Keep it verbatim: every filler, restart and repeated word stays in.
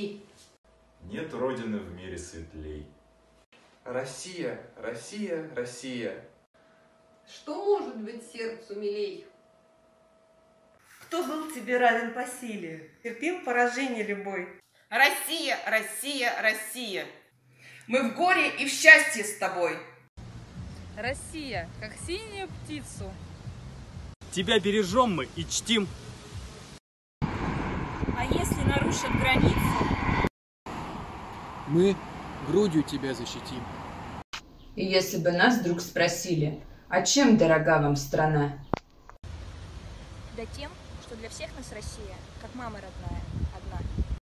России. Нет родины в мире светлей. Россия, Россия, Россия. Что может быть сердцу милей? Кто был тебе равен по силе, терпел поражение любой. Россия, Россия, Россия. Мы в горе и в счастье с тобой. Россия, как синюю птицу. Тебя бережем мы и чтим. А если нарушат границу? Мы грудью тебя защитим. И если бы нас вдруг спросили, а чем дорога вам страна? Да тем, что для всех нас Россия, как мама родная, одна.